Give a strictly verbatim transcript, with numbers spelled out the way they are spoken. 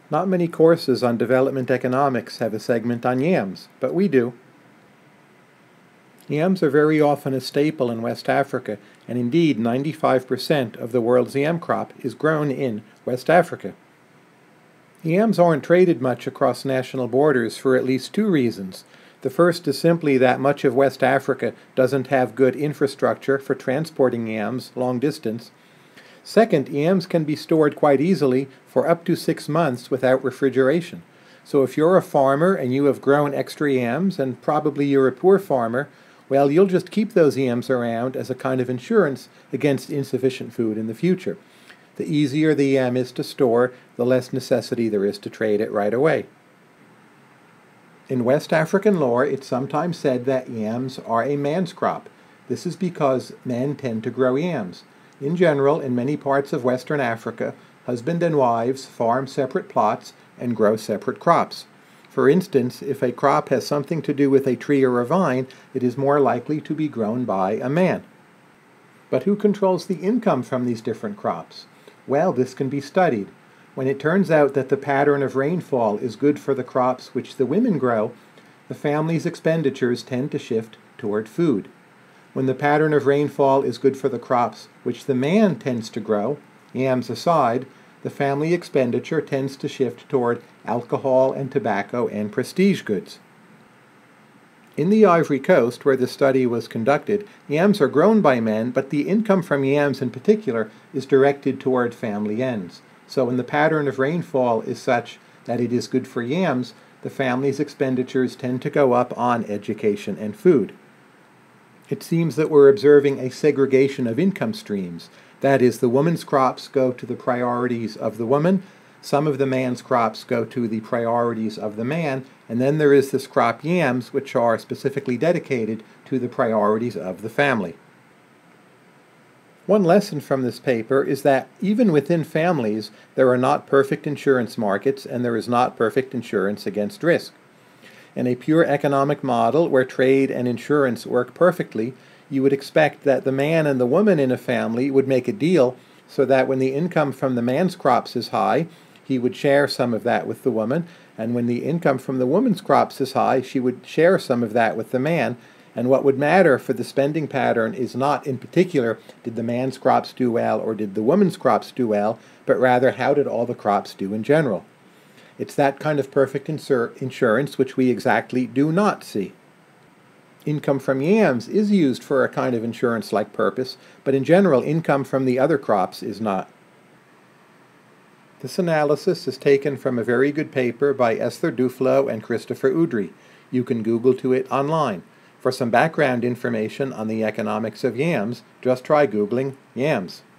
Not many courses on development economics have a segment on yams, but we do. Yams are very often a staple in West Africa, and indeed ninety-five percent of the world's yam crop is grown in West Africa. Yams aren't traded much across national borders for at least two reasons. The first is simply that much of West Africa doesn't have good infrastructure for transporting yams long distance. Second, yams can be stored quite easily for up to six months without refrigeration. So if you're a farmer and you have grown extra yams, and probably you're a poor farmer, well, you'll just keep those yams around as a kind of insurance against insufficient food in the future. The easier the yam is to store, the less necessity there is to trade it right away. In West African lore, it's sometimes said that yams are a man's crop. This is because men tend to grow yams. In general, in many parts of Western Africa, husband and wives farm separate plots and grow separate crops. For instance, if a crop has something to do with a tree or a vine, it is more likely to be grown by a man. But who controls the income from these different crops? Well, this can be studied. When it turns out that the pattern of rainfall is good for the crops which the women grow, the family's expenditures tend to shift toward food. When the pattern of rainfall is good for the crops which the man tends to grow, yams aside, the family expenditure tends to shift toward alcohol and tobacco and prestige goods. In the Ivory Coast, where the study was conducted, yams are grown by men, but the income from yams in particular is directed toward family ends. So when the pattern of rainfall is such that it is good for yams, the family's expenditures tend to go up on education and food. It seems that we're observing a segregation of income streams. That is, the woman's crops go to the priorities of the woman, some of the man's crops go to the priorities of the man, and then there is this crop yams, which are specifically dedicated to the priorities of the family. One lesson from this paper is that even within families, there are not perfect insurance markets, and there is not perfect insurance against risk. In a pure economic model where trade and insurance work perfectly, you would expect that the man and the woman in a family would make a deal so that when the income from the man's crops is high, he would share some of that with the woman, and when the income from the woman's crops is high, she would share some of that with the man. And what would matter for the spending pattern is not, in particular, did the man's crops do well or did the woman's crops do well, but rather how did all the crops do in general. It's that kind of perfect insur- insurance which we exactly do not see. Income from yams is used for a kind of insurance-like purpose, but in general, income from the other crops is not. This analysis is taken from a very good paper by Esther Duflo and Christopher Udry. You can Google to it online. For some background information on the economics of yams, just try Googling yams.